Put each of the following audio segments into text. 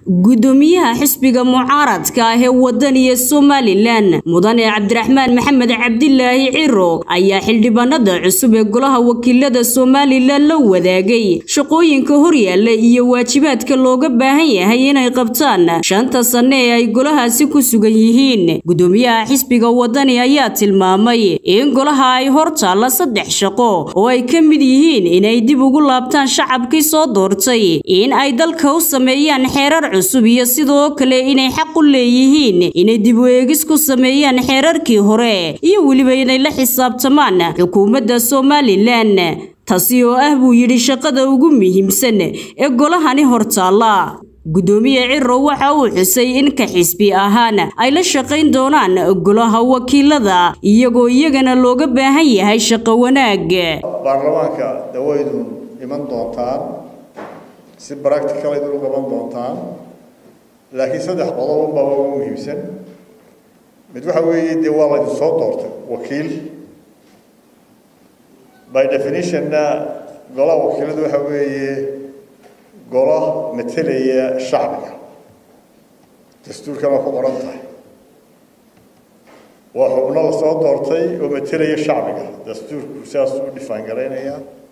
gudoomiyaha xisbiga mucaaradka ah ee wadaniga Somaliland mudane Cabdiraxmaan Maxamed Cabdilaahi Ciro ayaa xildhibaanada cusub ee golaha wakiilada Somaliland la wadaagay shaqooyinka horyaalla iyo waajibaadka looga baahan yahay inay qabtaan shanta sano ee ay golahaasi ku sugan yihiin. Gudoomiyaha xisbiga wadani ayaa tilmaamay in golaha ay hortaala 3 shaqo oo ay ka mid yihiin inay dib ugu laabtaan shacabkii soo doortay in ay dalka u sameeyaan xeerar cusub iyo sidoo kale inay xaq u leeyihiin inay dib u eegis ku sameeyaan xeerarkii hore iyo waliba inay la xisaabtamaan xukuumadda Somaliland taasi oo ah buu yiri shaqada ugu muhiimsan ee golahani hortaala. Gudoomiye Ciro waxa uu xusay in ka xisbi ahaan ay la shaqeyn doonaan golaha wakiilada iyagana looga baahan yahay shaqo wanaag. baarlamaanka dawaydu iman doontaan si practical ay u qaban doontaan laakiin 3 qodob baa ugu muhiimsan. mid waxa weeye waa la soo doortay wakiil by definition golaha wakiiladu waxa weeye golaha matalaya shacabka dastuurkana ku qoran tahay waa xubno la soo doortay oo matalaya shacabka dastuurku sidaas u dhifaan gareynaya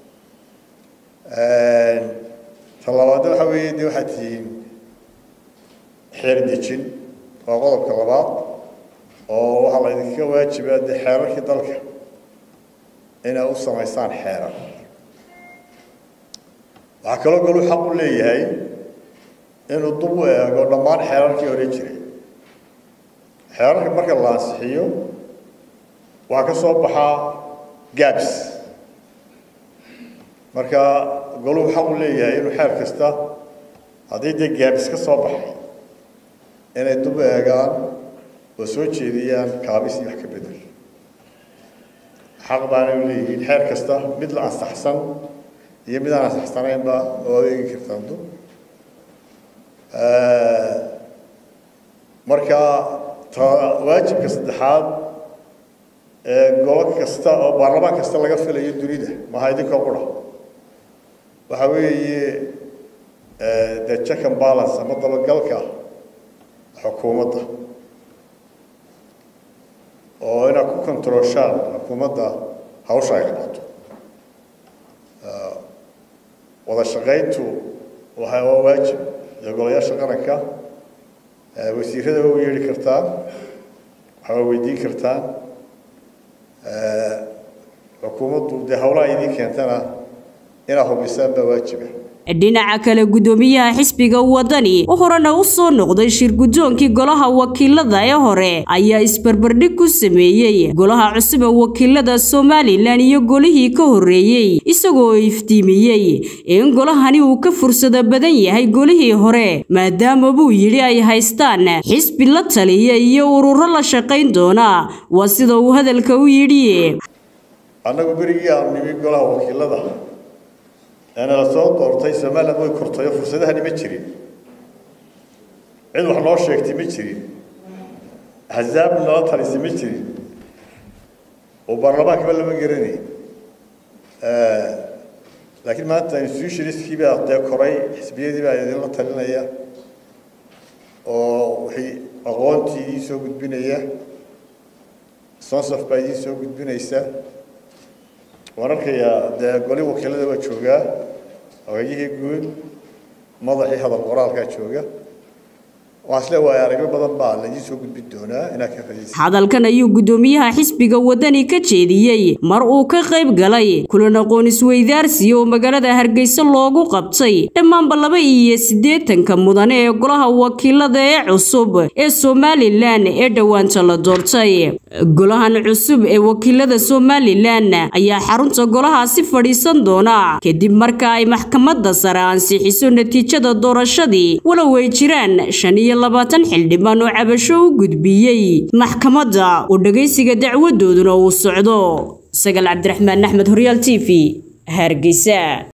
talabaad waxa weeye waxa tiin xeer dejin waa qodobka labaad oo waxa la idinka waajibaa xeerarka dalka inay u sameeyaan xeerar waxa kale oo xaq u leeyahay inuu dib u eego dhammaan xeerarkii hore jiray. xeerarka marka la ansixiyo waxa ka soo baxa gaps marka goluhu xaq u leeyahay inuu xeer kasta haddii gaps ka soo baxay inay dib u eegaan oo soo jeediyaan kaabis wax ka bedel. xaq baan u leeyahay xeer kasta mid la ansaxsan iyo mid aan ansaxsanayn ba oo eegi kartaan marka waajibka saddexaad gobol kasta oo baarlamaan kasta laga filayo dunida ma haydinka qura waxa weeye the check and balance ama dabagalka xukuumadda oo ina ku controlshaan xukuumadda hawsha ay qabato. wada shaqeyntu waxa waajib golayaasha qaranka wasiirada oo yeeli kartaa waxa weydiin kartaa xukuumaddu hawlaha idin keentana ina hubisaan ba waajiba. dhinaca kale gudoomiyaha xisbiga wadani oo horena u soo noqday shir gudoonkii golaha wakiilada ee hore ayaa isbarbardhig ku sameeyay golaha cusub ee wakiilada Somaliland iyo golihii ka horeeyay isagoo iftiimiyay in golahani uu ka fursado badan yahay golihii hore maadaama buu yiri ay haystaan xisbi la taliya iyo ururo la shaqeyn doona waa sida uu hadalka u yiri. anagu berigii aan nimi golaha wakiilada أنا لصوت أرتاي سمالا مو كرتاي فرصتها نمشري عند وحنا شيء تمشري هزاب لا ترى تمشري وبرلمان قبل ما جرني لكن ما أنت نسويش ريسكي بقى كوري حسبية دي بقى يدينا تلنا إياه وهي أغانتي يسوق بينا إياه صنصف بايدي يسوق بينا إياه ورنكيا ده قولي وكيله ده بتشوجا أو يجي يقول ماذا هذا القرار كتشوجا وأصله ويارجع بدل بعض لجي سوق بدونا هناك كذي. هذا الكلام يقدميها حسب جودني كتشيدي مرء كغيب جلاي كلنا قون سويدار سيو مجرد هرجيس اللوجو قبطي تمام بالله يسديت كمدني يقولها وكيل ده عصب Somaliland إدوان تلا دورتي قولها عصب وكيل ده Somaliland أي حرون تقولها صفر صندونا كدي مركاي محكمة دسران سيحسون نتيجة الدور الشدي ولو يجران شنية لباتن xildhibaan oo cabasho u gudbiyay maxkamadda oo dhageysiga dacwadooda uu socdo. Sagal Cabdiraxmaan Axmed Horyal TV Hargeysa.